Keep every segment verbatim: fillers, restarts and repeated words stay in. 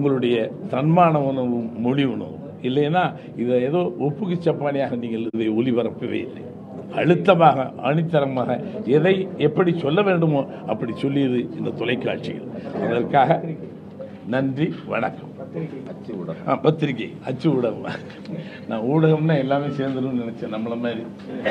உங்களுடைய தன்மான உணவும் மொழி உணவும். இல்லைன்னா இதை ஏதோ ஒப்புக்கு சப்பானியாக நீங்கள் இதை ஒளிபரப்பவே இல்லை. அழுத்தமாக அணித்தரமாக எதை எப்படி சொல்ல வேண்டுமோ அப்படி சொல்லியது இந்த தொலைக்காட்சிகள். அதற்காக நன்றி, வணக்கம். பத்திரிகை அச்சு ஊடகம். நான் ஊடகம்னா எல்லாமே சேர்ந்துடும் நினைச்சேன். நம்மள மாதிரி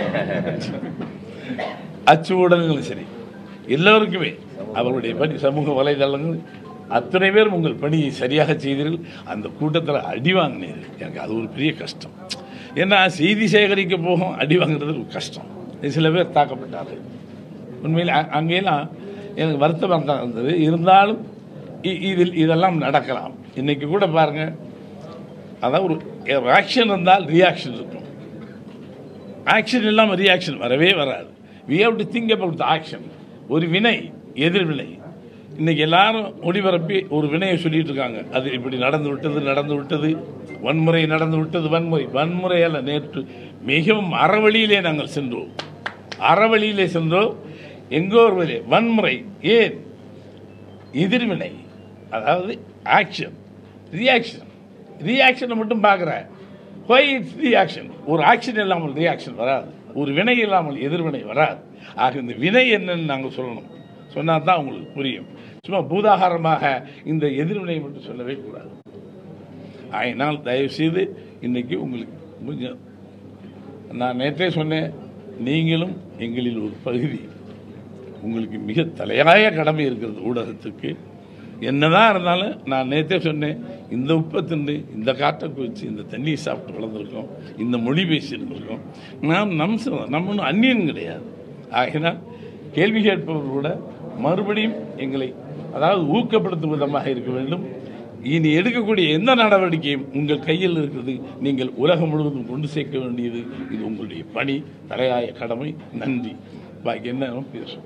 அச்சு ஊடகங்களும் சரி, எல்லோருக்குமே அவர்களுடைய பணி சமூக வலைதளங்கள் அத்தனை பேர் உங்கள் பணியை சரியாக செய்தீர்கள். அந்த கூட்டத்தில் அடி வாங்கினீர்கள். எனக்கு அது ஒரு பெரிய கஷ்டம். ஏன்னா செய்தி சேகரிக்க போகும் அடி வாங்குறது ஒரு கஷ்டம். சில பேர் தாக்கப்பட்டார்கள். உண்மையில் அங்கேயெல்லாம் எனக்கு வருத்தமாக தான் இருந்தது. இருந்தாலும் இதில் இதெல்லாம் நடக்கலாம். இன்னைக்கு கூட பாருங்க, அதாவது ஒரு ஆக்ஷன் இருந்தால் ரியாக்ஷன் இருக்கும். ஆக்ஷன் இல்லாமல் ரியாக்ஷன் வரவே வராது. We have to think about the action. ஒரு வினை எதிர்வினை. இன்னைக்கு எல்லாரும் ஒளிபரப்பி ஒரு வினையை சொல்லிட்டு இருக்காங்க. அது இப்படி நடந்து விட்டது நடந்து விட்டது வன்முறை நடந்து விட்டது வன்முறை வன்முறை அல்ல. நேற்று மிகவும் அறவழியிலே நாங்கள் சென்றோம். அறவழியிலே சென்றோம். எங்கோ ஒரு வழி வன்முறை. ஏன் எதிர்வினை? அதாவது ஆக்ஷன் ரியாக்ஷன். ரியாக்ஷனை மட்டும் பார்க்குறேன். Why it's reaction. ஒரு ஆக்ஷன் இல்லாமல் ரியாக்ஷன் வராது. ஒரு வினை இல்லாமல் எதிர்வினை வராது. ஆக இந்த வினை என்னன்னு நாங்கள் சொல்லணும். சொன்னால் தான் உங்களுக்கு புரியும். சும்மா பூதாகாரமாக இந்த எதிர்வினை மட்டும் சொல்லவே கூடாது. அதனால் தயவுசெய்து இன்னைக்கு உங்களுக்கு கொஞ்சம் நான் நேற்றே சொன்னேன், நீங்களும் எங்களில் ஒரு பகுதி. உங்களுக்கு மிக தலையாய கடமை இருக்கிறது ஊடகத்துக்கு. என்னதான் இருந்தாலும் நான் நேற்றே சொன்னேன், இந்த உப்பை தின்று இந்த காற்றை குவிச்சு இந்த தண்ணியை சாப்பிட்டு வளர்ந்துருக்கோம், இந்த மொழி பேசியிருந்திருக்கோம். நாம் நம் நம்ம ஒன்றும் அந்நியன் கிடையாது. ஆகினால் கேள்வி கேட்பவர்கள் கூட மறுபடியும் எங்களை அதாவது ஊக்கப்படுத்தும் விதமாக இருக்க வேண்டும். இனி எடுக்கக்கூடிய எந்த நடவடிக்கையும் உங்கள் கையில் இருக்கிறது. நீங்கள் உலகம் முழுவதும் கொண்டு சேர்க்க வேண்டியது இது உங்களுடைய பணி, தலையாய கடமை. நன்றி. பாக்கி என்ன பேசும்.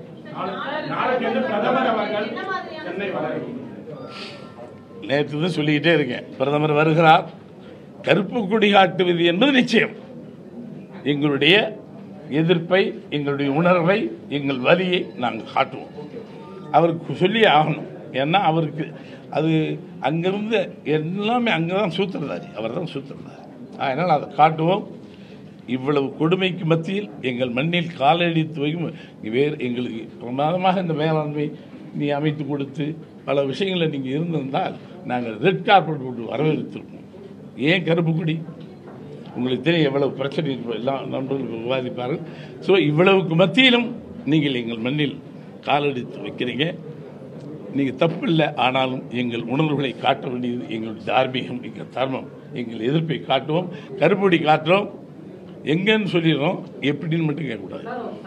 நேற்று தான் சொல்லிக்கிட்டே இருக்கேன், பிரதமர் வருகிறார். கருப்பு கொடி காட்டுவது என்பது நிச்சயம். எங்களுடைய எதிர்ப்பை, எங்களுடைய உணர்வை, எங்கள் வலியை நாங்கள் காட்டுவோம். அவருக்கு சொல்லி ஆகணும். ஏன்னா அவருக்கு அது அங்கிருந்து எல்லாமே அங்கே தான் சூத்திரதாரி, அவர் தான் சூத்திரதாரி. அதனால் அதை காட்டுவோம். இவ்வளவு கொடுமைக்கு மத்தியில் எங்கள் மண்ணில் காலடித்து வைக்கும் வேறு எங்களுக்கு பிரமாதமாக இந்த மேலாண்மை நீ அமைத்து கொடுத்து பல விஷயங்களில் நீங்கள் இருந்திருந்தால் நாங்கள் ரெட் கார்பெட் போட்டு வரவேற்றிருப்போம். ஏன் கருப்பு கொடி? உங்களுக்கு தெரியும் எவ்வளவு பிரச்சனை இருக்கும். எல்லாம் நண்பர்களுக்கு விவாதிப்பார்கள். ஸோ இவ்வளவுக்கு மத்தியிலும் நீங்கள் எங்கள் மண்ணில் காலடித்து வைக்கிறீங்க. நீங்கள் தப்பு இல்லை. ஆனாலும் எங்கள் உணர்வுகளை காட்ட வேண்டியது எங்களுடைய தார்மீகம், எங்கள் தர்மம். எங்கள் எதிர்ப்பை காட்டுவோம். கருப்பொடி காட்டுறோம். எங்கன்னு சொல்லிடுறோம். எப்படின்னு மட்டும் கேட்கக்கூடாது.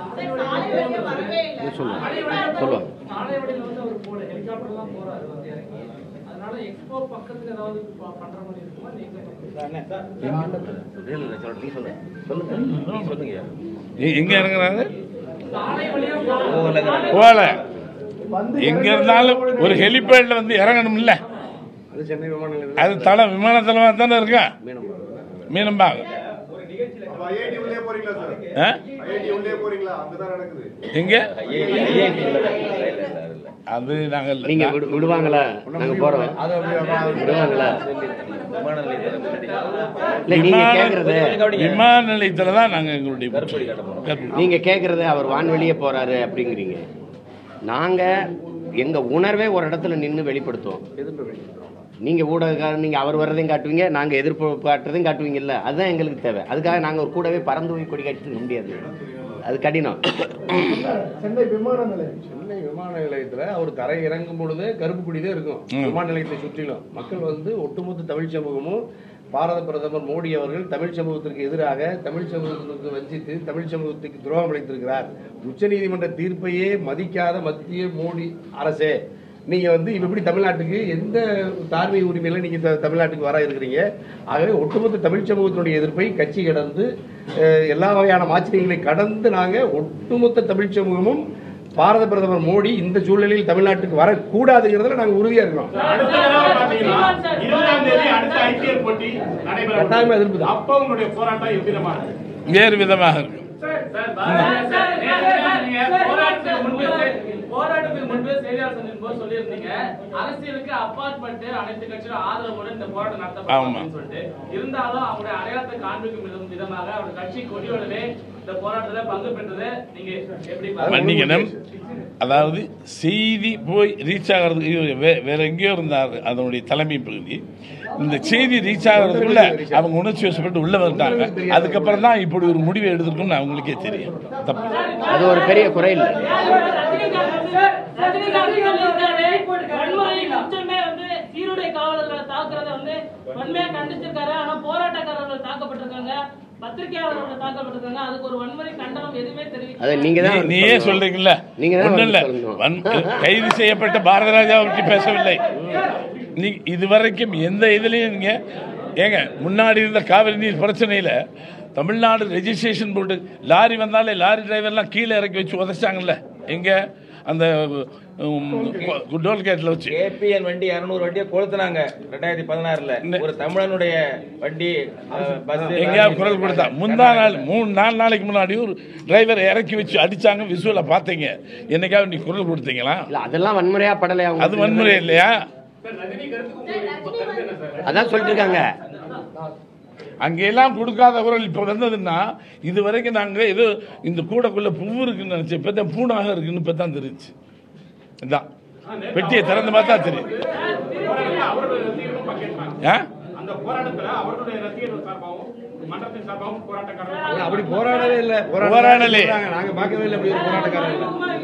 எங்க இறங்குறாங்க போல எங்க இருந்தாலும் ஒரு ஹெலிபேட்ல வந்து இறங்கணும் இல்ல. அது தலை விமானத்தலமா தானே இருக்கா. மீனம்பாங்க எங்க அது நாங்கள் நீங்க விடுவாங்களா? நாங்க போறோம். விடுவாங்களா? விமான நிலையத்துல தான் நாங்க எங்களுடைய நீங்க கேக்குறது அவர் வான்வெளியே போறாரு அப்படிங்கிறீங்க. நாங்க எங்க உணர்வே ஒரு இடத்துல நின்று வெளிப்படுத்துவோம். நீங்க ஊடகக்காரர், நீங்க அவர் வர்றதையும் காட்டுவீங்க, நாங்க எதிர்ப்பு காட்டுறதையும் காட்டுவீங்கல்ல. அதுதான் எங்களுக்கு தேவை. அதுக்காக நாங்க ஒரு கூடவே பறந்து போய் கொடி காட்டிட்டு இருக்க முடியாது. அது கடினம். சென்னை விமான நிலையம் சென்னை விமான நிலையத்துல அவர் தரை இறங்கும் பொழுது கருப்பு கொடிதான் இருக்கும். விமான நிலையத்தை சுற்றிலும் மக்கள் வந்து ஒட்டுமொத்த தமிழ் சமூகமும் பாரத பிரதமர் மோடி அவர்கள் தமிழ் சமூகத்திற்கு எதிராக தமிழ் சமூகத்திற்கு வஞ்சித்து தமிழ் சமூகத்துக்கு துரோகம் அளித்திருக்கிறார். உச்ச நீதிமன்ற தீர்ப்பையே மதிக்காத மத்திய மோடி அரசே, நீங்க வந்து இப்படி தமிழ்நாட்டுக்கு எந்த தார்மீக உரிமையில நீங்க தமிழ்நாட்டுக்கு வர இருக்கிறீங்க? ஆகவே ஒட்டுமொத்த தமிழ் சமூகத்தினுடைய எதிர்ப்பை கட்சி கடந்து எல்லா வகையான மாற்றங்களை கடந்து நாங்க ஒட்டுமொத்த தமிழ் சமூகமும் பாரத பிரதமர் மோடி இந்த சூழ்நிலையில் தமிழ்நாட்டுக்கு வரக்கூடாதுங்கிறதுல நாங்க உறுதியா இருக்கோம். வேறு விதமாக இருக்கும். போராட்டத்துக்கு முன்பு செய்தியாளர் சந்திப்பின் போது சொல்லியிருந்தீங்க, அரசியலுக்கு அப்பாற்பட்டு அனைத்து கட்சிகளும் ஆதரவுடன் இந்த போராட்டம் நடத்தப்படும் சொல்லிட்டு, இருந்தாலும் அவங்களுடைய அடையாளத்தை காண்பிக்கும் விதமாக அவருடைய கட்சி கொடியோடவே இந்த போராட்டத்துல பங்கு பெற்றது நீங்க எப்படி மன்னிக்கணும். அதாவது செய்தி போய் ரீச் ஆகிறதுக்கு வேற எங்கேயோ இருந்தார் அதனுடைய தலைமை பகுதி. இந்த செய்தி ரீச் ஆகிறதுக்குள்ள அவங்க உணர்ச்சி வசப்பட்டு உள்ள வந்துட்டாங்க. அதுக்கப்புறம் தான் இப்படி ஒரு முடிவை எடுத்திருக்கும்னு அவங்களுக்கே தெரியும். அது ஒரு பெரிய குறை இல்லை. காவலர்களை தாக்குறத வந்து வன்மையா கண்டிச்சிருக்காரு. ஆனா போராட்டக்காரர்கள் தாக்கப்பட்டிருக்காங்க, பத்திரிகையாளர்கள் தாக்கப்பட்டிருக்காங்க. அதுக்கு ஒரு வன்முறை கண்டனம் எதுவுமே தெரிவிக்கல. நீயே சொல்றீங்கல்ல, ஒண்ணும் இல்ல, கைது செய்யப்பட்ட பாரத ராஜாவை பற்றி பேசவில்லை. நீ இதுவரைக்கும் எந்த இதுலயும் நீங்க ஏங்க முன்னாடி இருந்த காவிரி நீர் பிரச்சனையில தமிழ்நாடு ரெஜிஸ்ட்ரேஷன் போட்டு லாரி வந்தாலே லாரி டிரைவர்லாம் கீழே இறக்கி வச்சு உதச்சாங்கல்ல. எங்க அந்த டோல்கேட்ல வச்சு ஏபிஎன் வண்டி இருநூறு வண்டியை கொளுத்துனாங்க ரெண்டாயிரத்தி பதினாறுல. ஒரு தமிழனுடைய வண்டி எங்கேயாவது குரல் கொடுத்தா முந்தா நாள் மூணு நாலு நாளைக்கு முன்னாடி ஒரு டிரைவர் இறக்கி வச்சு அடிச்சாங்க. விசுவல பாத்தீங்க. என்னைக்காவது நீ குரல் கொடுத்தீங்களா? அதெல்லாம் வன்முறையா படலையா? அது வன்முறை இல்லையா? அதான் சொல்லிட்டு இருக்காங்க. அங்கெல்லாம் கொடுக்காத குரல் இப்ப வந்ததுன்னா, இது வரைக்கும் நாங்க ஏதோ இந்த கூடக்குள்ள பூ இருக்குன்னு நினைச்சு இப்பதான் பூனாக இருக்குன்னு இப்பதான் தெரிஞ்சு. இதான் பெட்டியை திறந்து பார்த்தா தெரியும். அப்படி போராடவே இல்லை, போராடலே நாங்க பார்க்கவே இல்லை. அப்படி ஒரு போராட்டக்காரர்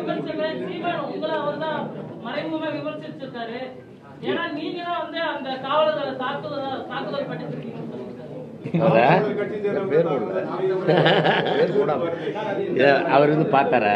மறைமுகமா விமர்சிச்சிருக்காரு. ஏன்னா நீங்க தான் வந்து அந்த காவலர்களை தாக்குதல் தாக்குதல் பண்ணிருக்கீங்க. அவர் வந்து பார்த்தார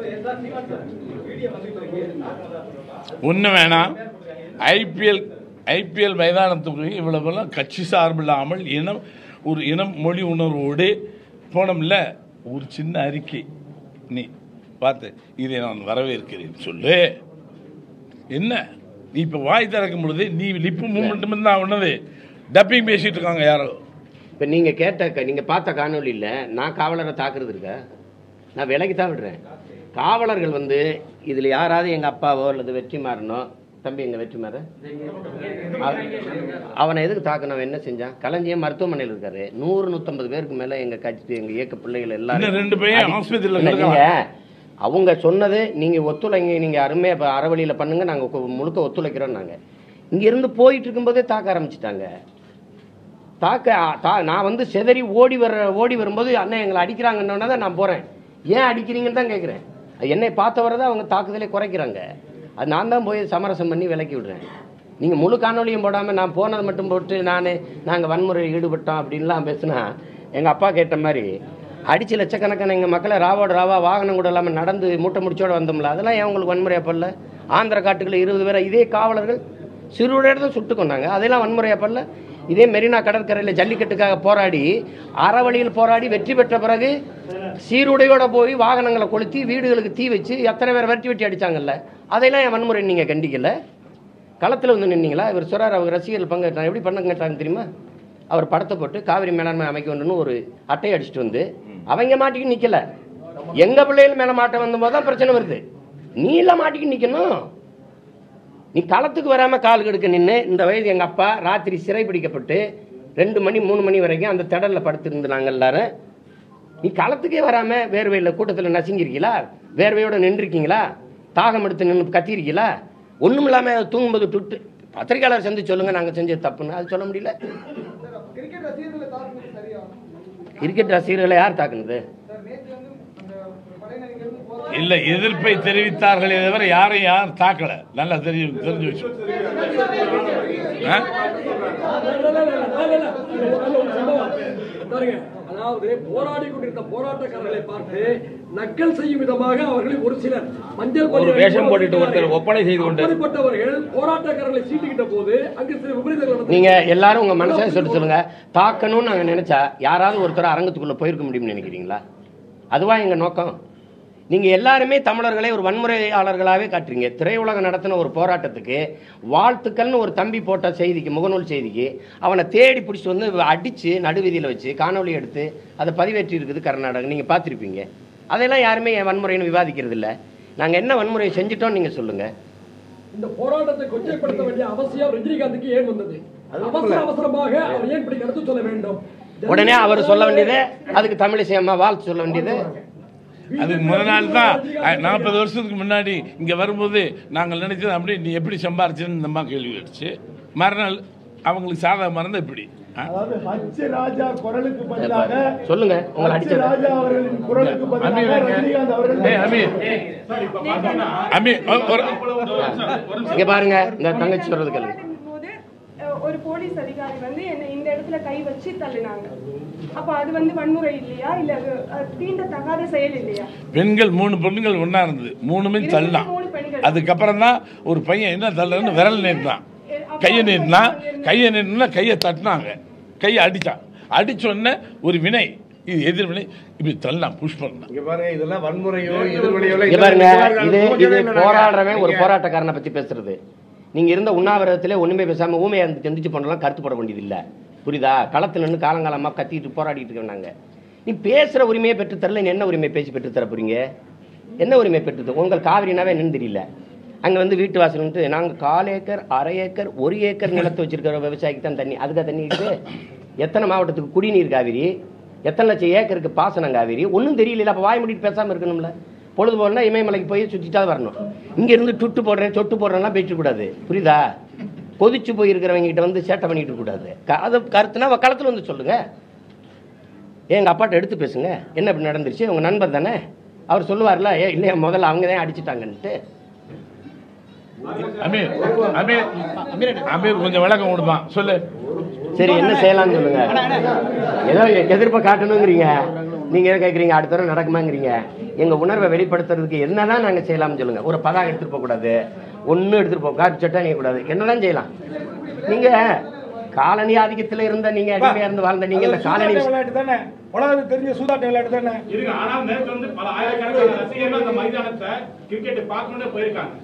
ஒண்ணு வேணாம். ஐபிஎல் ஐபிஎல் மைதானத்துக்கு இவ்வளவு கட்சி சார்பில்லாமல் இனம் ஒரு இனம் மொழி உணர்வோடு போனோம்ல. ஒரு சின்ன அறிக்கை நீ பார்த்து இதை நான் வரவேற்கிறேன் சொல்லு. என்ன நீ இப்ப வாய் திறக்கும் பொழுது நீ லிப்பு மூமெண்ட் தான் ஒன்னது டப்பிங் பேசிட்டு இருக்காங்க யாரோ. இப்போ நீங்கள் கேட்ட நீங்கள் பார்த்த காணொலியில் நான் காவலரை தாக்குறது இருக்க, நான் விலைக்கு தான் விடுறேன். காவலர்கள் வந்து இதில் யாராவது எங்கள் அப்பாவோ அல்லது வெற்றிமாறனோ, தம்பி எங்கள் வெற்றிமாற அவனை எதுக்கு தாக்கணும்? என்ன செஞ்சான்? களஞ்சியம் மருத்துவமனையில் இருக்காரு. நூறு நூற்றம்பது பேருக்கு மேலே எங்கள் கட்சி எங்கள் இயக்க பிள்ளைகள் எல்லாரும் ரெண்டு பேரும் ஆஸ்பத்திரியில். நீங்கள் அவங்க சொன்னது நீங்கள் ஒத்துழைங்க, நீங்கள் அருமையாக இப்போ அறவழியில் பண்ணுங்கள், நாங்கள் முழுக்க ஒத்துழைக்கிறோம். நாங்கள் இங்கேருந்து போயிட்டு இருக்கும்போதே தாக்க ஆரம்பிச்சிட்டாங்க. தாக்க தா நான் வந்து செதறி ஓடி வர ஓடி வரும்போது அண்ணன் எங்களை அடிக்கிறாங்கன்னு தான் நான் போகிறேன். ஏன் அடிக்கிறீங்கன்னு தான் கேட்குறேன். என்னை பார்த்தவரை தான் அவங்க தாக்குதலே குறைக்கிறாங்க. அது நான் தான் போய் சமரசம் பண்ணி விலக்கி விடுறேன். நீங்கள் முழு காணொலியும் போடாமல் நான் போனது மட்டும் போட்டு நான் நாங்கள் வன்முறையில் ஈடுபட்டோம் அப்படின்லாம் பேசுனா எங்கள் அப்பா கேட்ட மாதிரி அடித்து லட்சக்கணக்கான எங்கள் மக்களை ராவோட ராவா வாகனம் கூட இல்லாமல் நடந்து மூட்டை முடிச்சோடு வந்தோம்ல. அதெல்லாம் ஏன் உங்களுக்கு வன்முறையாக படல? ஆந்திர காட்டுக்குள்ள இருபது பேரை இதே காவலர்கள் சிறுவோட இடத்த சுட்டு கொண்டாங்க. அதெல்லாம் வன்முறையாக படல? இதே மெரினா கடற்கரையில் ஜல்லிக்கட்டுக்காக போராடி அறவழியில் போராடி வெற்றி பெற்ற பிறகு சீருடையோட போய் வாகனங்களை கொளுத்தி வீடுகளுக்கு தீ வச்சு எத்தனை பேர் வெட்டி வெட்டி அடித்தாங்கல்ல. அதையெல்லாம் என் வன்முறை நீங்கள் கண்டிக்கல? களத்தில் வந்து நின்னீங்களா? இவர் சொல்கிறார் அவங்க ரசிகர்கள் பங்கேற்றாங்க. எப்படி பண்ண கேட்டாங்க தெரியுமா? அவர் படத்தை போட்டு காவிரி மேலாண்மை அமைக்க வேண்டும்னு ஒரு அட்டையை அடிச்சுட்டு வந்து அவங்க மாட்டிக்கு நிற்கல. எங்கள் பிள்ளைகள் மேலே மாட்ட வந்தபோது தான் பிரச்சனை வருது. நீ எல்லாம் மாட்டிக்கு நிற்கணும். நீ களத்துக்கு வராமல் கால் கெடுக்க நின்று இந்த வயது எங்கள் அப்பா ராத்திரி சிறை பிடிக்கப்பட்டு ரெண்டு மணி மூணு மணி வரைக்கும் அந்த திடலில் படுத்திருந்து நாங்கள் எல்லாரும். நீ களத்துக்கே வராமல் வேர்வையில் கூட்டத்தில் நசுங்கிருக்கீங்களா? வேர்வையோடு நின்றுருக்கீங்களா? தாகம் எடுத்து நின்று கத்திருக்கீங்களா? ஒன்றும் இல்லாமல் தூங்கும்போது துட்டு பத்திரிகையாளர் செஞ்சு சொல்லுங்கள் நாங்கள் செஞ்சது தப்புன்னு. அது சொல்ல முடியல. கிரிக்கெட் ரசிகர்களை யார் தாக்குனது? இல்ல, எதிர்ப்பை தெரிவித்தார்களே தவிர யாரையும் யாரும் தாக்கல. நல்லா தெரிஞ்சு தெரிஞ்சு வச்சு அதாவது போராடி கொண்டிருந்த போராட்டக்காரர்களை பார்த்து நக்கல் செய்யும் விதமாக அவர்களை ஒரு சிலர் மஞ்சள் வேஷம் போட்டுட்டு ஒருத்தர் ஒப்பனை செய்து கொண்டவர்கள் போராட்டக்காரர்களை சீட்டுக்கிட்ட போது அங்கு சில விபரீதங்கள். நீங்க எல்லாரும் உங்க மனசை சொல்லிட்டு சொல்லுங்க. தாக்கணும்னு நாங்க நினைச்சா யாராவது ஒருத்தர் அரங்கத்துக்குள்ள போயிருக்க முடியும்னு நினைக்கிறீங்களா? அதுவா எங்க நோக்கம்? நீங்கள் எல்லாருமே தமிழர்களை ஒரு வன்முறையாளர்களாகவே காட்டுறீங்க. திரையுலகம் நடத்தின ஒரு போராட்டத்துக்கு வாழ்த்துக்கள்னு ஒரு தம்பி போட்ட செய்திக்கு, முகநூல் செய்திக்கு அவனை தேடி பிடிச்சி வந்து அடித்து நடுவீதியில் வச்சு காணொலி எடுத்து அதை பதிவேற்றி இருக்குது கர்நாடகம். நீங்கள் பார்த்துருப்பீங்க. அதெல்லாம் யாருமே என் வன்முறைன்னு விவாதிக்கிறது இல்லை. நாங்கள் என்ன வன்முறையை செஞ்சிட்டோம் நீங்கள் சொல்லுங்கள். இந்த போராட்டத்தை கொச்சைப்படுத்த வேண்டிய அவசியம் ரஜினிகாந்துக்கு ஏன் வந்தது? அவசர அவசரமாக அவர் ஏன் இப்படி கருத்து சொல்ல வேண்டும்? உடனே அவர் சொல்ல வேண்டியது, அதுக்கு தமிழிசை அம்மா வாழ்த்து சொல்ல வேண்டியது. அதுக்கு முதல் நாள் தான் நாற்பது வருஷத்துக்கு முன்னாடி இங்கே வரும்போது நாங்கள் நினைச்சது அப்படி நீ எப்படி சம்பாரிச்சுன்னு இந்த அம்மா கேள்வி அடிச்சு மறுநாள் அவங்களுக்கு சாதகமாக இருந்தால் இப்படி. அதாவது ஹச் ராஜா குரலுக்கு பதிலாக சொல்லுங்க உங்களை அடிச்ச ராஜா அவர்களின் குரலுக்கு பதிலாக ரஜினிகாந்த் அவர்கள். இங்க பாருங்க இந்த தங்கச்சி சொல்றது கேளுங்க. ஒரு போலீஸ் அதிகாரி வந்து என்ன இந்த இடத்துல கை வச்சு தள்ளினாங்க. அப்ப அது வந்து வன்முறை இல்லையா, இல்ல தீண்ட தகாத செயல் இல்லையா? பெண்கள் மூணு பெண்கள் ஒன்னா இருந்தது, மூணுமே தள்ளலாம். அதுக்கப்புறம் தான் ஒரு பையன் என்ன தள்ளன்னு விரல் நீட்டினான், கையை நீட்டினா, கையை நீட்டினா கையை தட்டினாங்க, கையை அடிச்சான். அடிச்சோடனே ஒரு வினை, இது எதிர்வினை, இப்படி தள்ளலாம், புஷ் பண்ணலாம். இங்க பாருங்க, இதெல்லாம் வன்முறையோ எதிர்வினையோ பாருங்க. இது இது போராடுறவன் ஒரு போராட்டக்காரனை பத்தி பேசுறது. நீங்க இருந்த உண்ணாவிரதத்திலே ஒண்ணுமே பேசாம ஊமையா இருந்து எந்திரிச்சு பண்ணலாம், கருத்து போட வேண்டியது இல்லை. புரியுதா? களத்துல நின்று காலங்காலமா கத்திட்டு போராடிட்டு இருக்காங்க. நீ பேசுற உரிமையை பெற்றுத்தரல, நீ என்ன உரிமை பேசி பெற்றுத்தர போறீங்க? என்ன உரிமை பெற்று? உங்கள் காவிரினாவே என்னன்னு தெரியல. அங்க வந்து வீட்டு வாசல் நாங்க கால் ஏக்கர் அரை ஏக்கர் ஒரு ஏக்கர் நிலத்தை வச்சிருக்கிற விவசாயிக்கு தான் தண்ணி. அதுக்காக தண்ணி இருக்கு. எத்தனை மாவட்டத்துக்கு குடிநீர் காவிரி, எத்தனை லட்சம் ஏக்கருக்கு பாசனம் காவிரி, ஒன்றும் தெரியல. அப்போ வாய் மூடிட்டு பேசாமல் இருக்கணும்ல. பொழுது போனா இமயமலைக்கு போய் சுற்றிட்டா வரணும். இங்கேருந்து டுட்டு போடுறேன் சொட்டு போடுறேன்லாம் பேசக்கூடாது. புரியுதா? கொதிச்சு போயிருக்கிறவங்க கிட்ட வந்து சேட்டை பண்ணிட்டு கூடாது. அதை கருத்துனா களத்தில் வந்து சொல்லுங்க. எங்கள் அப்பாட்ட எடுத்து பேசுங்க, என்ன இப்படி நடந்துருச்சு, உங்கள் நண்பர் தானே, அவர் சொல்லுவார்ல, ஏ இல்லையா முதல்ல அவங்க தான் அடிச்சுட்டாங்கன்ட்டு. அமீர் அமீர் அமீர் கொஞ்சம் விளக்கம் கொடுப்பான், சொல்லு. சரி என்ன செய்யலாம்னு சொல்லுங்க. ஏதோ எதிர்ப்பை காட்டணுங்கிறீங்க, நீங்க எதை கேட்குறீங்க, அடுத்த தடவை நடக்குமாங்கிறீங்க. எங்க உணர்வை வெளிப்படுத்துறதுக்கு என்னதான் நாங்க செய்யலாம்னு சொல்லுங்க. ஒரு பதாக எடுத்துட்டு போக கூடாது, ஒன்னும் எடுத்துட்டு போக காப்பி சட்டை நீங்க கூடாது. என்னதான் செய்யலாம்? நீங்க காலனி ஆதிக்கத்தில் இருந்த நீங்க அடிமையா இருந்து வாழ்ந்த நீங்க இந்த காலனி விளையாட்டு தானே, உலகத்துக்கு தெரிஞ்ச சூதாட்ட விளையாட்டு தானே இருக்கு. ஆனா நேற்று வந்து பல ஆயிரக்கணக்கான ரசிகர்கள் அந்த மைதானத்தை கிரிக்கெட் பார்க்கணும்னே போயிருக்காங்க.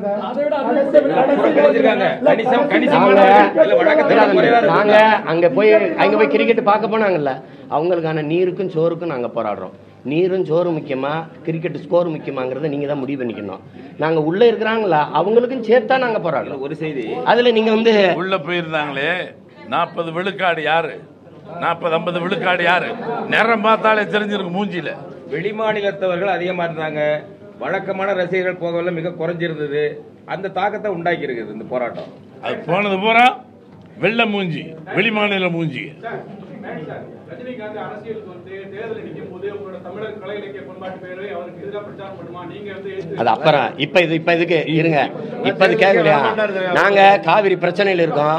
நாங்க அங்க போய் அங்க போய் கிரிக்கெட் பார்க்க போனாங்கல்ல, அவங்களுக்கான நீருக்கும் சோறுக்கும் நாங்க போராடுறோம். நீரும் சோறு முக்கியமா, கிரிக்கெட் ஸ்கோர் முக்கியமாங்கிறத நீங்க தான் முடிவு பண்ணிக்கணும். நாங்க உள்ள இருக்கிறாங்களா அவங்களுக்கும் சேர்த்தா நாங்க போராடுறோம். ஒரு செய்தி அதுல நீங்க வந்து உள்ள போயிருந்தாங்களே நாற்பது விழுக்காடு யாரு, நாற்பது ஐம்பது விழுக்காடு யாரு, நேரம் பார்த்தாலே தெரிஞ்சிருக்கு மூஞ்சில. வெளிமாநிலத்தவர்கள் அதிகமா இருந்தாங்க, வழக்கமான ரசிகர்கள் போகல மிக குறைஞ்சிருந்தது. அந்த தாக்கத்தை உண்டாக்கி இருக்குது இந்த போராட்டம். அது போனது பூரா வெள்ள மூஞ்சி, வெளிமாநில மூஞ்சி. ரஜினிகாந்த் அரசியலுக்கு வந்து தேர்தல் நிற்கும் போது உங்களோட தமிழர் கலை இலக்கிய பண்பாட்டு பேரை அவருக்கு எதிராக பிரச்சாரம் பண்ணுமா? நீங்க வந்து அது அப்புறம் இப்ப இது இப்ப இதுக்கு இருங்க, இப்ப இது கேட்கலையா? நாங்க காவிரி பிரச்சனையில இருக்கோம்.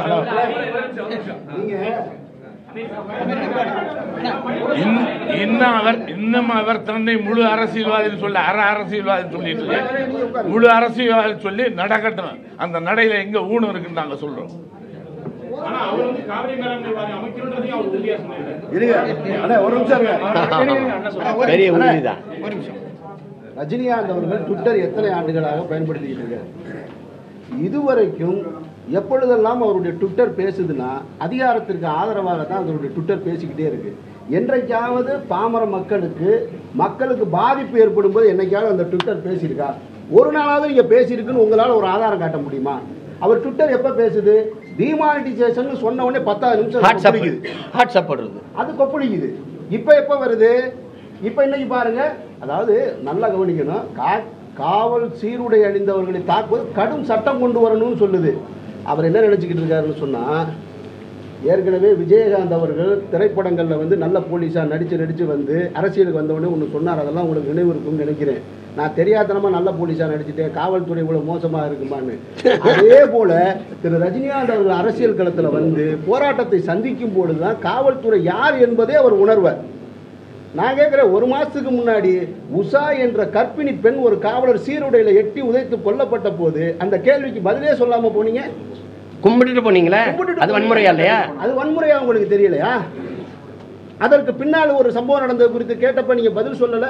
இன்னும் அவர் இன்னும் அவர் தன்னை முழு அரசியல்வாதி சொல்ல அற அரசியல்வாதி சொல்லிட்டு முழு அரசியல்வாதி சொல்லி நடக்கட்டும். அந்த நடையில எங்க ஊனம் இருக்குன்னு நாங்க சொல்றோம். ஆனா அவர் வந்து காவிரி மேலாண்மை வாரியம் அமைக்கணும்ன்றதையும் அவர் உறுதியா சொன்னாரு. ஒரு நிமிஷம் பெரிய உறுதிதான். ஒரு நிமிஷம். ரஜினிகாந்த் அவர்கள் ட்விட்டர் எத்தனை ஆண்டுகளாக பயன்படுத்திக்கிட்டு இருக்காரு? இதுவரைக்கும் எப்பொழுதெல்லாம் அவருடைய ட்விட்டர் பேசுதுன்னா அதிகாரத்திற்கு ஆதரவாக தான் அவருடைய ட்விட்டர் பேசிக்கிட்டே இருக்கு. என்றைக்காவது பாமர மக்களுக்கு மக்களுக்கு பாதிப்பு ஏற்படும் போது என்னைக்காவது அந்த ட்விட்டர் பேசியிருக்கா? ஒரு நாளாவது நீங்க பேசியிருக்குன்னு உங்களால் ஒரு ஆதாரம் காட்ட முடியுமா? அவர் ட்விட்டர் எப்ப பேசுது? டிமானிட்டைசேஷன் சொன்ன உடனே பத்தாவது நிமிஷம் அது கொப்பளிக்குது. இப்ப எப்ப வருது? இப்ப இன்னைக்கு பாருங்க, அதாவது நல்லா கவனிக்கணும். காவல் சீருடை அணிந்தவர்களை தாக்குவது கடும் சட்டம் கொண்டு வரணும்னு சொல்லுது. அவர் என்ன நினைச்சுக்கிட்டு இருக்காருன்னு சொன்னா, ஏற்கனவே விஜயகாந்த் அவர்கள் திரைப்படங்களில் வந்து நல்ல போலீஸாக நடித்து நடித்து வந்து அரசியலுக்கு வந்தவொடனே ஒன்று சொன்னார். அதெல்லாம் உங்களுக்கு நினைவு இருக்கும்னு நினைக்கிறேன். நான் தெரியாதனமாக நல்ல போலீஸாக நடிச்சுட்டேன், காவல்துறை இவ்வளோ மோசமாக இருக்குமான்னு. அதே போல் திரு ரஜினிகாந்த் அவர்கள் அரசியல் களத்தில் வந்து போராட்டத்தை சந்திக்கும் பொழுது தான் காவல்துறை யார் என்பதே அவர் உணர்வார். நான் கேட்குறேன், ஒரு மாதத்துக்கு முன்னாடி உஷா என்ற கர்ப்பிணி பெண் ஒரு காவலர் சீருடையில் எட்டி உதைத்து கொல்லப்பட்ட போது அந்த கேள்விக்கு பதிலே சொல்லாமல் போனீங்க, கும்பிட்டுட்டு போனீங்களே. அது வன்முறையா இல்லையா? அது வன்முறையா உங்களுக்கு தெரியலையா? அதற்கு பின்னால் ஒரு சம்பவம் நடந்தது குறித்து கேட்டப்ப நீங்க பதில் சொல்லல.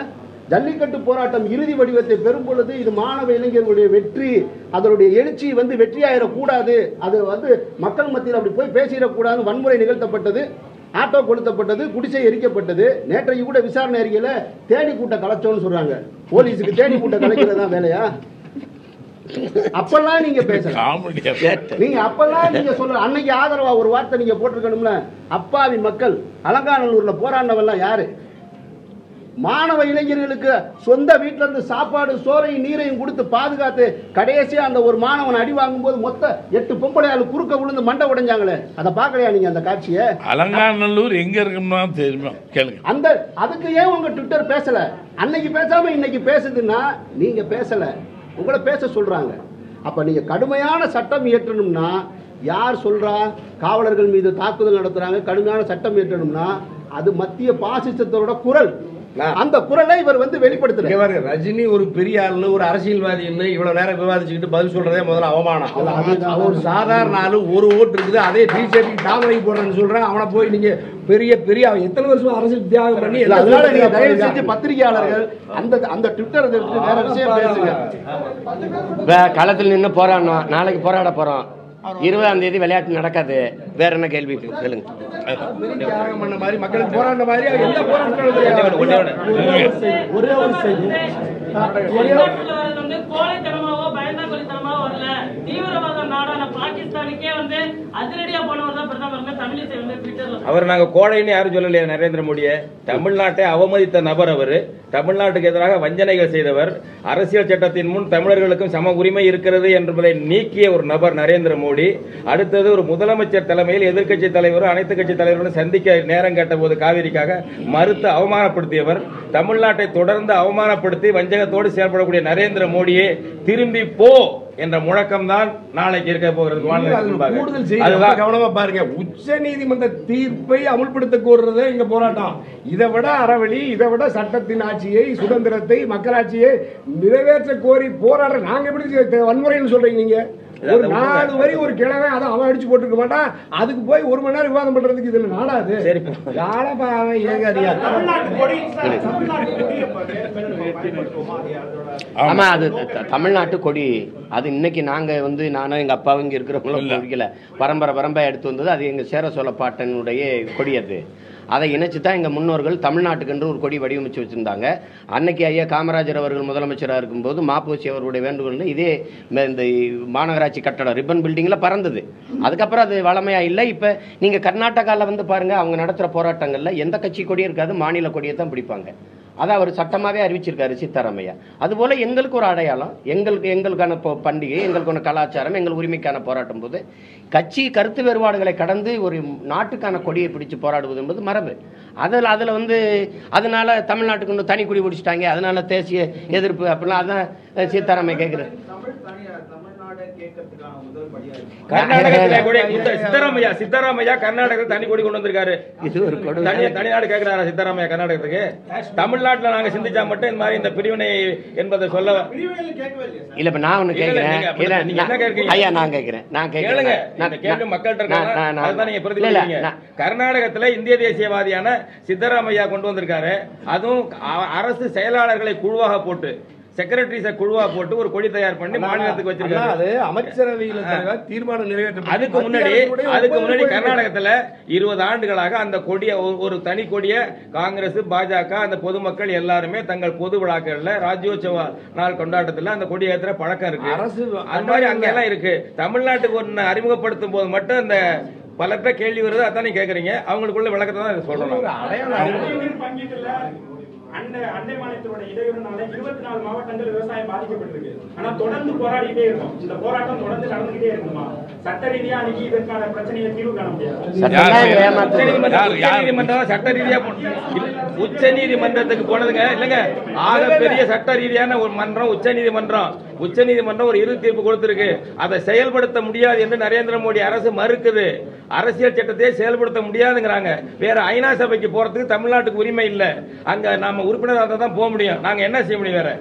ஜல்லிக்கட்டு போராட்டம் இறுதி வடிவத்தை பெறும் பொழுது இது மாணவ இளைஞர்களுடைய வெற்றி, அதனுடைய எழுச்சி வந்து வெற்றியாயிடக்கூடாது, அது வந்து மக்கள் மத்தியில் அப்படி போய் பேசிடக்கூடாது, வன்முறை நிகழ்த்தப்பட்டது, ஆட்டோ கொளுத்தப்பட்டது, குடிசை எரிக்கப்பட்டது. நேற்றைக்கு கூட விசாரணை அறிக்கையில தேடி கூட்ட கலைச்சோன்னு சொல்றாங்க. போலீஸுக்கு தேடி கூட்ட கலைக்கிறதா வேலையா? அப்பெல்லாம் நீங்க பேசலாம், நீங்க அப்பெல்லாம் நீங்க சொல்ற அன்னைக்கு ஆதரவா ஒரு வார்த்தை நீங்க போட்டிருக்கணும்ல. அப்பாவி மக்கள் அலங்காநல்லூர்ல போராடினவெல்லாம் யாரு? மாணவ இளைஞர்களுக்கு சொந்த வீட்டில இருந்து சாப்பாடு சோறையும் நீரையும் கொடுத்து பாதுகாத்து கடைசியா அந்த ஒரு மாணவன் அடி வாங்கும் போது மொத்த எட்டு பொம்பளையாளு குறுக்க விழுந்து மண்டை உடைஞ்சாங்களே, அதை பாக்கலையா நீங்க? அந்த காட்சியை அலங்காநல்லூர் எங்க இருக்குன்னா தெரியுமா கேளுங்க. அந்த அதுக்கு ஏன் உங்க ட்விட்டர் பேசல? அன்னைக்கு பேசாம இன்னைக்கு பேசுதுன்னா நீங்க பேசல, உங்களை பேச சொல்றாங்க. அப்ப நீங்க கடுமையான சட்டம் இயற்றணும்னா யார் சொல்றா? காவலர்கள் மீது தாக்குதல் நடத்துறாங்க, கடுமையான சட்டம் இயற்றணும்னா அது மத்திய பாசிசத்தோட குரல். அந்த குரலை இவர் வந்து வெளிப்படுத்துறாரு. ரஜினி ஒரு பெரிய ஆளு, ஒரு அரசியல்வாதி இவ்வளவு நேரம் விவாதிச்சுக்கிட்டு பதில் சொல்றதே முதல்ல அவமானம். ஒரு சாதாரண ஆளு ஒரு ஓட்டு இருக்குது, அதே பிஜேபி தாமரை போடுறேன்னு சொல்றேன். அவனை போய் நீங்க பெரிய பெரிய எத்தனை வருஷம் அரசியல் தியாகம் பண்ணி, அதனால நீங்க தயவு செஞ்சு பத்திரிகையாளர்கள் அந்த அந்த ட்விட்டர் வேற விஷயம் பேசுங்க. களத்தில் நின்று போராடணும், நாளைக்கு போராட போறோம். இருபதாம் தேதி விளையாட்டு நடக்காது. வேற என்ன கேள்வி சொல்லுங்க. பண்ண மாதிரி மக்களுக்கு போராடின மாதிரி எந்த போராட்டம் ஒரே ஒரு செய்தி கோழைத்தனமாவோ பயந்தாங்கொலித்தனமாவோ வரல. தீவிரவாத நாடான பாகிஸ்தானுக்கே வந்து அதிரடியா போனவர் தான் பிரதமர் தமிழிசை வந்து ட்விட்டர்ல. அவர் நாங்க கோழைன்னு யாரும் சொல்லலையா? நரேந்திர மோடியை தமிழ்நாட்டை அவமதித்த நபர் அவர். தமிழ்நாட்டுக்கு எதிராக வஞ்சனைகள் செய்தவர். அரசியல் சட்டத்தின் முன் தமிழர்களுக்கும் சம உரிமை இருக்கிறது என்பதை நீக்கிய ஒரு நபர் நரேந்திர மோடி. அடுத்தது ஒரு முதலமைச்சர் தலைமையில் எதிர்க்கட்சி தலைவரும் அனைத்து கட்சி தலைவர்களும் சந்திக்க நேரம் கேட்ட போது காவிரிக்காக மறுத்து அவமானப்படுத்தியவர். தமிழ்நாட்டை தொடர்ந்து அவமானப்படுத்தி வஞ்சகத்தோடு செயல்படக்கூடிய நரேந்திர மோடியே திரும்பி போ என்ற முழக்கம் தான் நாளைக்கு இருக்க போகிறது. கூடுதல் கவனமா பாருங்க. உச்ச நீதிமன்ற தீர்ப்பை அமுல்படுத்த கோருறது இங்க போராட்டம். இதை விட அறவழி, இதை விட சட்டத்தின் ஆட்சியை, சுதந்திரத்தை, மக்களாட்சியை நிறைவேற்ற கோரி போராடுற நாங்க எப்படி வன்முறைன்னு சொல்றீங்க? நீங்க ஒரு நாலு வரி ஒரு கிழமை அதை அவன் அடிச்சு போட்டுருக்க மாட்டான். அதுக்கு போய் ஒரு மணி நேரம் விவாதம் பண்றதுக்கு இதுல நாடாது. சரி, ஆமா, அது தமிழ்நாட்டு கொடி. அது இன்னைக்கு நாங்க வந்து நானும் எங்க அப்பாவும் இங்க இருக்கிறவங்களும் பிடிக்கல, பரம்பரை பரம்பரை எடுத்து வந்தது. அது எங்க சேர சோழ பாட்டனுடைய கொடி. அது அதை இணைச்சு தான் எங்கள் முன்னோர்கள் தமிழ்நாட்டுக்கென்று ஒரு கொடி வடிவமைச்சு வச்சுருந்தாங்க. அன்னைக்கு ஐயா காமராஜர் அவர்கள் முதலமைச்சராக இருக்கும்போது மாப்போசி அவருடைய வேண்டுகோள் இதே இந்த மாநகராட்சி கட்டடம் ரிப்பன் பில்டிங்கில் பறந்தது. அதுக்கப்புறம் அது வளமையாக இல்லை. இப்போ நீங்கள் கர்நாடகாவில் வந்து பாருங்கள், அவங்க நடத்துகிற போராட்டங்களில் எந்த கட்சி கொடியும் இருக்காது, மாநில கொடியை தான் பிடிப்பாங்க. அதை அவர் சட்டமாகவே அறிவிச்சிருக்காரு சித்தாராமையா. அதுபோல் எங்களுக்கு ஒரு அடையாளம், எங்களுக்கு எங்களுக்கான பண்டிகை, எங்களுக்கான கலாச்சாரம், எங்கள் உரிமைக்கான போராட்டம் போது கட்சி கருத்து வேறுபாடுகளை கடந்து ஒரு நாட்டுக்கான கொடியை பிடிச்சு போராடுவது என்பது மரபு. அதில் அதில் வந்து அதனால தமிழ்நாட்டுக்கு வந்து தனி கொடி பிடிச்சிட்டாங்க, அதனால தேசிய எதிர்ப்பு அப்படிலாம் அதான் சீதாராமையா கேட்குறது. சித்தராமையா சித்தராமையா கர்நாடகத்தில் தனி கொடி கொண்டு வந்திருக்காரு. இது ஒரு தனிநாடு கேட்கிறாரா சித்தராமையா கர்நாடகத்துக்கு? தமிழ்நாட்டுல நாங்க சிந்திச்சா மட்டும் இந்த மாதிரி இந்த பிரிவினை என்பதை சொல்ல இல்ல. இப்ப நான் ஒண்ணு கேட்கிறேன் ஐயா, நான் கேட்கிறேன் நான் கேட்கிறேன் மக்கள்கிட்ட நீங்க பிரதிபலிக்கிறீங்க. கர்நாடகத்துல இந்திய தேசியவாதியான சித்தராமையா கொண்டு வந்திருக்காரு. அதுவும் அரசு செயலாளர்களை குழுவாக போட்டு, செக்ரட்டரிஸை குழுவா போட்டு ஒரு கொடி தயார் பண்ணி மாநிலத்துக்கு வச்சிருக்காரு. அமைச்சரவையில் தீர்மானம் நிறைவேற்ற அதுக்கு முன்னாடி அதுக்கு முன்னாடி கர்நாடகத்துல இருபது ஆண்டுகளாக அந்த கொடிய ஒரு தனி கொடிய காங்கிரஸ், பாஜக, அந்த பொதுமக்கள் எல்லாருமே தங்கள் பொது விழாக்கள்ல ராஜ்யோத்சவ நாள் கொண்டாட்டத்துல அந்த கொடி ஏத்துற பழக்கம் இருக்கு. அரசு அந்த மாதிரி அங்க எல்லாம் இருக்கு. தமிழ்நாட்டுக்கு ஒன்னு அறிமுகப்படுத்தும் போது மட்டும் இந்த பலர்கிட்ட கேள்வி வருது. அதான் நீங்க கேக்குறீங்க. அவங்களுக்குள்ள விளக்கத்தை தான் சொல்றோம். அந்த அண்டை மாநிலத்தோட இடையூறுனால இருபத்தி நாலு மாவட்டங்கள் விவசாயம் பாதிக்கப்பட்டிருக்கு. ஆனா தொடர்ந்து போராடிட்டே இருக்கும். இந்த போராட்டம் தொடர்ந்து நடந்துகிட்டே இருக்குமா? சட்ட ரீதியா அன்னைக்கு இதற்கான பிரச்சனையை தீர்வு காண முடியாது. சட்ட ரீதியா உச்ச நீதிமன்றத்துக்கு போனதுங்க இல்லங்க. ஆக பெரிய சட்ட ரீதியான ஒரு மன்றம் உச்ச நீதிமன்றம். உச்ச நீதிமன்றம் ஒரு இறுதி தீர்ப்பு கொடுத்திருக்கு. அதை செயல்படுத்த முடியாது என்று நரேந்திர மோடி அரசு மறுக்குது. அரசியல் சட்டத்தை செயல்படுத்த முடியாதுங்கிறாங்க. வேற ஐநா சபைக்கு போறதுக்கு தமிழ்நாட்டுக்கு உரிமை இல்ல. அங்க நாம உறுப்பினராக தான் போக முடியும். நாங்க என்ன செய்ய முடியும்? வேற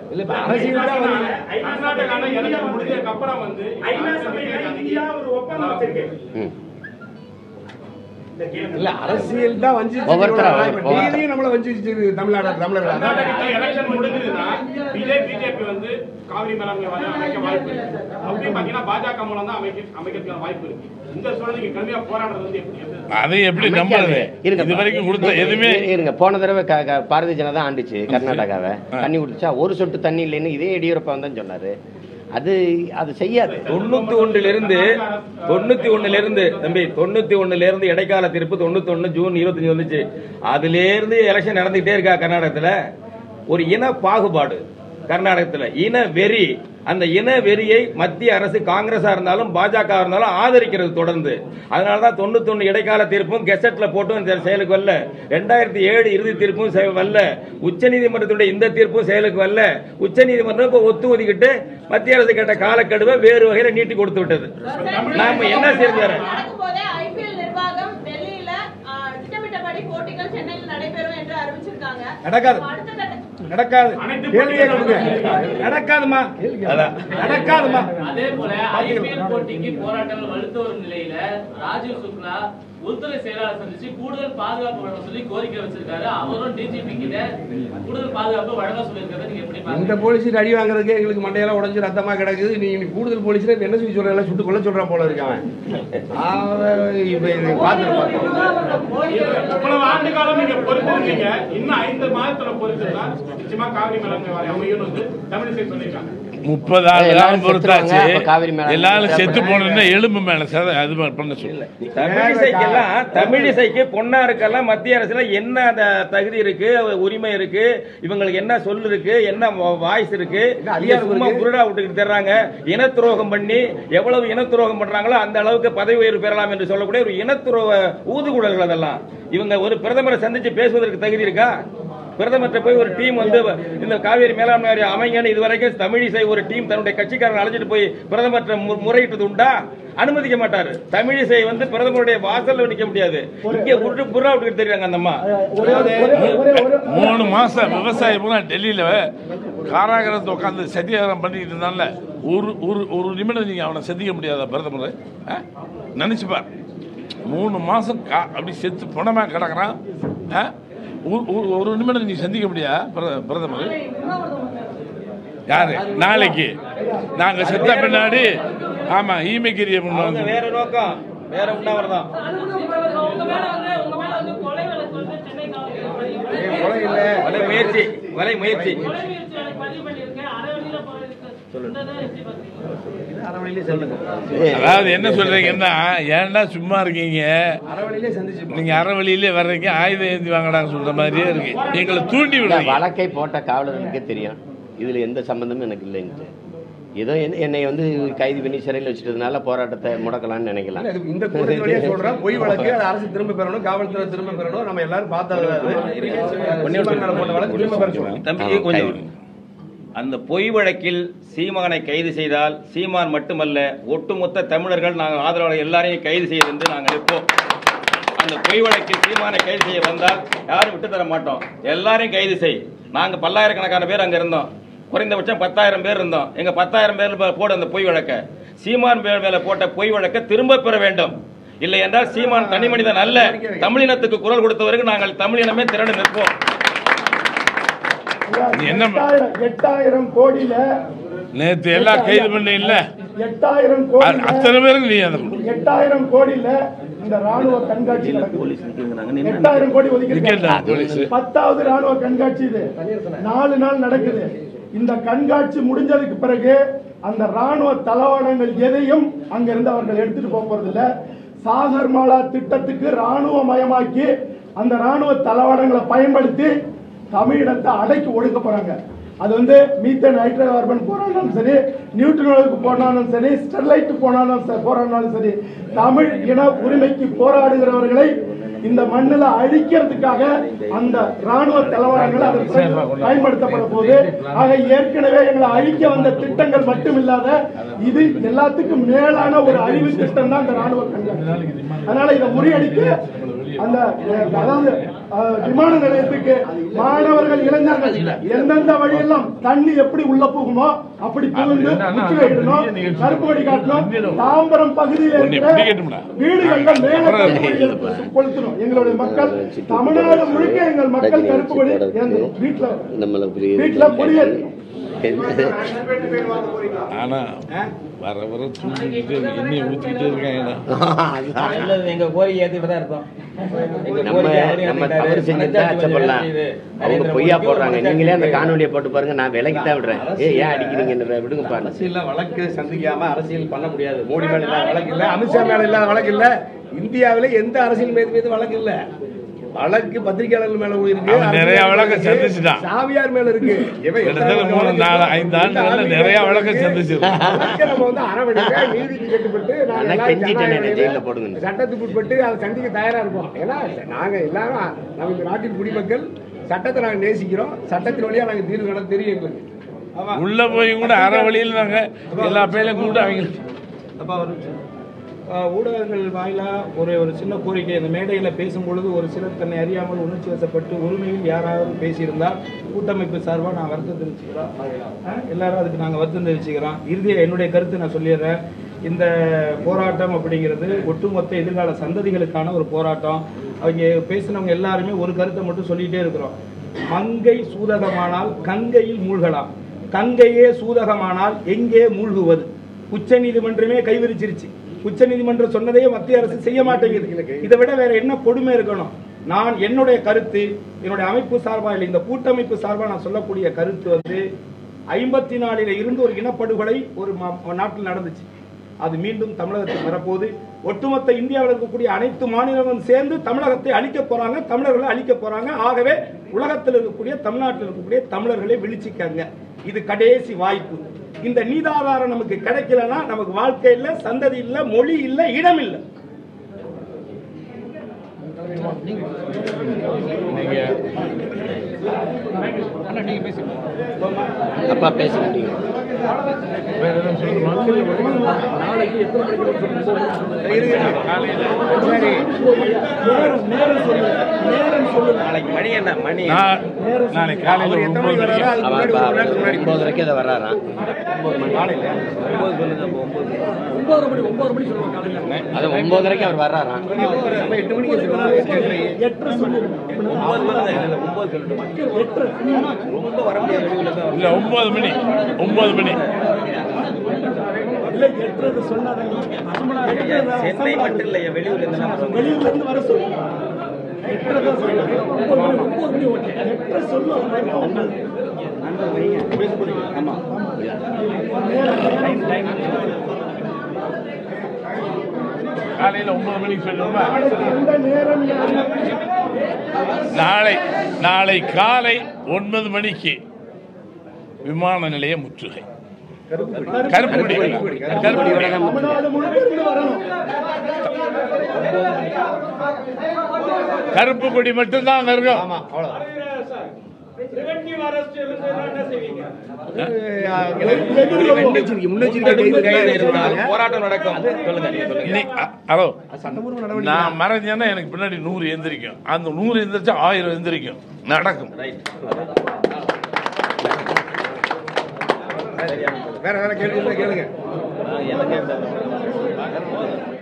அப்புறம் வந்து ஐநா சபை ஒரு ஒப்பந்தம் வச்சிருக்கு. இல்ல அரசியல் தான் வஞ்சிச்சு. நீதியும் நம்மள வஞ்சிச்சு தமிழ்நாடு தமிழர்கள். கர்நாடகத்துல எலெக்ஷன் முடிஞ்சதுன்னா இதே பிஜேபி வந்து காவிரி மேலாண்மை வாரியம் அமைக்க வாய்ப்பு இருக்கு. அப்படி பாத்தீங்கன்னா பாஜக மூலம் தான் அமைக்க அமைக்கிறதுக்கான வாய்ப்பு இருக்கு. இந்த சூழலுக்கு கடுமையா போராடுறது வந்து எப்படி? அதை எப்படி நம்புறது? இது வரைக்கும் கொடுத்த எதுவுமே இருங்க. போன தடவை பாரதிய ஜனதா ஆண்டுச்சு கர்நாடகாவை, தண்ணி குடிச்சா ஒரு சொட்டு தண்ணி இல்லைன்னு இதே எடியூரப்பா தான் சொன்னாரு. அது அது செய்யாது. தொண்ணூத்தி ஒன்றுல இருந்து தொண்ணூத்தி ஒண்ணுல இருந்து தம்பி தொண்ணூத்தி ஒண்ணுல இருந்து இடைக்கால தீர்ப்பு தொண்ணூத்தி ஒண்ணு ஜூன் இருபத்தஞ்சு வந்துச்சு. அதுல இருந்து எலெக்ஷன் நடந்துகிட்டே இருக்கா கர்நாடகத்துல. ஒரு இன பாகுபாடு கர்நாடகத்துல, இன வெறி. அந்த இன வெறியை மத்திய அரசு காங்கிரஸா இருந்தாலும் பாஜக இருந்தாலும் ஆதரிக்கிறது தொடர்ந்து. அதனாலதான் தொண்ணூத்தி ஒண்ணு இடைக்கால தீர்ப்பும் கெசட்ல போட்டும் செயலுக்கு வரல. ரெண்டாயிரத்தி ஏழு இறுதி தீர்ப்பும் வரல. உச்ச நீதிமன்றத்துடைய இந்த தீர்ப்பும் செயலுக்கு வரல. உச்ச நீதிமன்றம் இப்ப ஒத்து ஒதுக்கிட்டு மத்திய அரசு கேட்ட காலக்கெடுவை வேறு வகையில நீட்டி கொடுத்து விட்டது. நாம என்ன செய்யறாரு? நடக்காது நடக்காது கேள்வியே கொடுங்க. நடக்காதுமா நடக்காதுமா. அதே போல ஐபிஎல் போட்டிக்கு போராட்டங்கள் வலுத்து வரும் நிலையில ராஜீவ் சுக்லா உள்துறை செயலாளர் சந்திச்சு கூடுதல் பாதுகாப்பு வழங்க சொல்லி கோரிக்கை வச்சிருக்காரு. அவரும் டிஜிபி கிட்ட கூடுதல் பாதுகாப்பு வழங்க சொல்லியிருக்காரு. நீங்க எப்படி பாருங்க? இந்த போலீஸ் அடி வாங்குறதுக்கு எங்களுக்கு மண்டையெல்லாம் உடஞ்சு ரத்தமா கிடக்குது. நீங்க கூடுதல் போலீஸ்ல என்ன சொல்லி சொல்றேன், சுட்டு கொள்ள சொல்றான் போல இருக்கான். இவ்வளவு ஆண்டு காலம் நீங்க பொறுத்திருக்கீங்க. இன்னும் ஐந்து மாதத்துல பொறுத்திருந்தா நிச்சயமா காவிரி மேலாண்மை வாரியம் அமையும் வந்து தமிழிசை சொல்லியிருக்காங்க. முப்பது ஆண்டு பொறுத்தாச்சு. எல்லாரும் செத்து போன எலும்பு மேல அது பண்ண சொல்லல. தமிழிசைக்கெல்லாம் தமிழிசைக்கு பொன்னாருக்கெல்லாம் மத்திய அரசுல என்ன அந்த தகுதி இருக்கு, உரிமை இருக்கு, இவங்களுக்கு என்ன சொல் இருக்கு, என்ன வாய்ஸ் இருக்கு? சும்மா புருடா விட்டுக்கிட்டு தர்றாங்க. இன துரோகம் பண்ணி எவ்வளவு இன துரோகம் பண்றாங்களோ அந்த அளவுக்கு பதவி உயர்வு பெறலாம் என்று சொல்லக்கூடிய ஒரு இன துரோக ஊதுகுழல்கள் அதெல்லாம். இவங்க ஒரு பிரதமரை சந்திச்சு பேசுவதற்கு தகுதி இருக்கா? பிரதமர்கிட்ட போய் ஒரு டீம் வந்து இந்த காவிரி மேலாண்மை வாரியம் அமைங்கன்னு இதுவரைக்கும் தமிழிசை ஒரு டீம் தன்னுடைய கட்சிக்காரர்கள் அழைச்சிட்டு போய் பிரதமர்கிட்ட முறையிட்டது உண்டா? அனுமதிக்க மாட்டாரு. தமிழிசை வந்து பிரதமருடைய வாசல்ல நிக்க முடியாது. இங்க புரு புறா விட்டுக்கிட்டு தெரியாங்க அந்த அம்மா. மூணு மாசம் விவசாயி பூரா டெல்லியில காராகிரத்தை உட்காந்து சத்தியாகிரம் பண்ணிட்டு இருந்தால ஒரு ஒரு ஒரு நிமிடம் நீங்க அவனை சந்திக்க முடியாத பிரதமர் நினைச்சுப்பார். மூணு மாசம் அப்படி செத்து பணமா கிடக்குறான். ஒரு நிமிடம் நீ சந்திக்க முடியா பிரதமர்? யாரு நாளைக்கு நாங்க செத்த பின்னாடி ஆமா ஈமைக்கிரிய வேற நோக்கம் வேற உண்ணாவிரதம் முயற்சி வலை முயற்சி அதாவது என்ன சொல்றீங்கன்னா, ஏன்டா சும்மா இருக்கீங்க, நீங்க அறவழியிலே வர்றீங்க, ஆயுதம் ஏந்தி வாங்கடான்னு சொல்ற மாதிரியே இருக்கு. எங்களை தூண்டி விடுறீங்க. வழக்கை போட்ட காவலர்களுக்கே தெரியும் இதுல எந்த சம்பந்தமும் எனக்கு இல்லைன்னு. ஏதோ என்னை வந்து கைது பண்ணி சிறையில் வச்சுட்டதுனால போராட்டத்தை முடக்கலாம்னு நினைக்கலாம். இந்த கூட்டத்திலேயே சொல்றேன், பொய் வழக்கு அதை அரசு திரும்ப பெறணும், காவல்துறை திரும்ப பெறணும். நம்ம எல்லாரும் பார்த்தது அந்த பொய் வழக்கில் சீமானை கைது செய்தால் சீமான் மட்டுமல்ல ஒட்டுமொத்த தமிழர்கள் நாங்கள் ஆதரவாளர் எல்லாரையும் கைது செய்ய என்று நாங்கள் இருப்போம். அந்த பொய் வழக்கில் சீமானை கைது செய்ய வந்தால் யாரும் விட்டு தர மாட்டோம். எல்லாரையும் கைது செய். நாங்கள் பல்லாயிரக்கணக்கான பேர் அங்கே இருந்தோம். குறைந்தபட்சம் பத்தாயிரம் பேர் இருந்தோம். எங்க பத்தாயிரம் பேர் போட அந்த பொய் வழக்க சீமான் பேர் மேல போட்ட பொய் வழக்க திரும்ப பெற வேண்டும். இல்லை என்றால் சீமான் தனி மனிதன் அல்ல. தமிழினத்துக்கு குரல் கொடுத்தவருக்கு நாங்கள் தமிழினமே திரண்டு நிற்போம். எட்டாயிரம் கோடியில நேற்று எல்லாம் கைது பண்ண இல்ல எட்டாயிரம் கோடி அத்தனை பேருக்கு நீ எட்டாயிரம் கோடியில இந்த ராணுவ கண்காட்சி எட்டாயிரம் கோடி ஒதுக்கி பத்தாவது ராணுவ கண்காட்சி இது நாலு நாள் நடக்குது. இந்த கண்காட்சி முடிஞ்சதுக்கு பிறகு அந்த ராணுவ தளவாடங்கள் எதையும் அங்கிருந்து அவர்கள் எடுத்துட்டு போறது இல்ல. சாகர்மாலா திட்டத்துக்கு ராணுவ மயமாக்கி அந்த ராணுவ தளவாடங்களை பயன்படுத்தி தமிழினத்தை அடைக்கி ஒடுக்க போறாங்க. அது வந்து மீத்தேன் ஹைட்ரோ கார்பன் போராடினாலும் சரி, நியூட்ரனுக்கு போனாலும் சரி, ஸ்டெர்லைட் போனாலும் போராடினாலும் சரி, தமிழ் இன உரிமைக்கு போராடுகிறவர்களை இந்த மண்ணில் அழிக்கிறதுக்காக அந்த ராணுவ தளவாடங்கள் பயன்படுத்தப்பட போது. ஆக ஏற்கனவே எங்களை அழிக்க வந்த திட்டங்கள் மட்டும் இல்லாத இது எல்லாத்துக்கும் மேலான ஒரு அழிவு திட்டம் தான் இந்த ராணுவ கண்காட்சி. அதனால இதை முறியடிக்க அந்த அதாவது அஹ், விமான நிலையத்துக்கு மாணவர்கள் இளைஞர்கள் எந்தெந்த வழியெல்லாம் தண்ணி எப்படி உள்ள போகுமோ அப்படி புகுந்து முற்று வைக்கணும், கருப்பு கொடி காட்டணும். தாம்பரம் பகுதியில் இருக்கிற வீடுகள்ல மேல கொளுத்தணும். எங்களுடைய மக்கள் தமிழ்நாடு முழுக்க எங்கள் மக்கள் கருப்பு கொடி ஏந்தணும். வீட்டுல வீட்டுல கொடியேற்றணும். ஆனா வர வர தூக்கிட்டு எண்ணெய் ஊத்திக்கிட்டே இருக்காங்க. எங்க கோரிக்கை ஏத்துக்கிட்டு தான் இருக்கோம். நம்ம நம்ம தவறு செஞ்சுதான் அச்சப்படலாம். அவங்க பொய்யா போடுறாங்க. நீங்களே அந்த காணொலியை போட்டு பாருங்க. நான் விலைக்கு தான் விடுறேன். ஏ ஏன் அடிக்கிறீங்க விடுங்க பாருங்க. அரசியல் வழக்கு சந்திக்காம அரசியல் பண்ண முடியாது. மோடி மேல இல்லாத வழக்கு இல்ல, அமித்ஷா மேல இல்லாத வழக்கு இல்ல, இந்தியாவில எந்த அரசியல் மீது மீது வழக்கு இல்ல. வழக்கு பத்திரிகையாளர்கள் மேல இருக்கு, நிறைய வழக்கு சந்திச்சுட்டான். சாமியார் மேல இருக்கு. மூணு நாலு ஐந்து ஆண்டுகள்ல நிறைய வழக்கு சந்திச்சிருக்கோம். நம்ம வந்து அரவணைக்க நீதிக்கு கட்டுப்பட்டு சட்டத்துக்கு உட்பட்டு அதை சந்திக்க தயாரா இருக்கோம். ஏன்னா நாங்க எல்லாரும் நமக்கு நாட்டின் குடிமக்கள், சட்டத்தை நாங்க நேசிக்கிறோம். சட்டத்தின் வழியா நாங்க தீர்வு காண தெரியும் எங்களுக்கு. உள்ள போய் கூட அற வழியில் நாங்க எல்லா பேரையும் கூட அவங்களுக்கு அப்போ ஒரு ஊடகங்கள் வாயிலாக ஒரு ஒரு சின்ன கோரிக்கை, இந்த மேடையில் பேசும்பொழுது ஒரு சிலர் தன்னை அறியாமல் உணர்ச்சி வசப்பட்டு உரிமையில் யாராவது பேசியிருந்தால் கூட்டமைப்பு சார்பாக நான் வருத்தம் தெரிவிச்சுக்கிறோம். எல்லாரும் அதுக்கு நாங்கள் வருத்தம் தெரிவிச்சுக்கிறோம். இறுதியாக என்னுடைய கருத்து நான் சொல்லிடுறேன். இந்த போராட்டம் அப்படிங்கிறது ஒட்டுமொத்த எதிர்கால சந்ததிகளுக்கான ஒரு போராட்டம். அவங்க பேசினவங்க எல்லாருமே ஒரு கருத்தை மட்டும் சொல்லிகிட்டே இருக்கிறோம். மங்கை சூதகமானால் கங்கையில் மூழ்கலாம், கங்கையே சூதகமானால் எங்கே மூழ்குவது? உச்ச நீதிமன்றமே கைவிரிச்சிருச்சு. உச்ச நீதிமன்றம் சொன்னதையே மத்திய அரசு செய்ய மாட்டேங்குது. இதை விட வேற என்ன கொடுமை இருக்கணும்? நான் என்னுடைய கருத்து, என்னுடைய அமைப்பு சார்பாக இல்லை, இந்த கூட்டமைப்பு சார்பாக நான் சொல்லக்கூடிய கருத்து வந்து ஐம்பத்தி நாலில இருந்து ஒரு இனப்படுகொலை ஒரு நாட்டில் நடந்துச்சு. அது மீண்டும் தமிழகத்தில் வரப்போது. ஒட்டுமொத்த இந்தியாவில் இருக்கக்கூடிய அனைத்து மாநிலங்களும் சேர்ந்து தமிழகத்தை அழிக்க போறாங்க, தமிழர்களை அழிக்க போறாங்க. ஆகவே உலகத்தில் இருக்கக்கூடிய தமிழ்நாட்டில் இருக்கக்கூடிய தமிழர்களை விழிச்சிக்காங்க. இது கடைசி வாய்ப்பு. இந்த நீதாதாரம் நமக்கு கிடைக்கலன்னா நமக்கு வாழ்க்கை இல்ல, சந்ததி இல்ல, மொழி இல்ல, இடம் இல்ல. அப்பா பேசுங்க. மணி என்ன மணி நாளைக்கு காலையில் ஒன்பதரைக்கு அதை வர்றாராம். அது ஒன்பதரைக்கு அவர் வர்றாராம். எட்டு மணிக்கு ரொம்ப வர முடியாது. இல்ல ஒன்பது மணி ஒன்பது மணி சென்னை மட்டும் இல்லையா, வெளியூர்ல இருந்து வெளியூர்ல இருந்து வர சொல்லுங்க. காலையில் ஒன்பது மணிக்கு சொல்லுமா? நாளை நாளை காலை ஒன்பது மணிக்கு விமான நிலைய முற்றுகை. கருப்பு கொடி கருப்பு கொடி கருப்பு கொடி மட்டும்தான் இருக்கும். போராட்டம் நடக்கும். ஹலோ, நான் மறைஞ்சேன்னா எனக்கு பின்னாடி நூறு எந்திரிக்கும். அந்த நூறு எந்திரிச்சா ஆயிரம் எந்திரிக்கும். நடக்கும். வேற வேற கேள்வி கேளுங்க. எனக்கு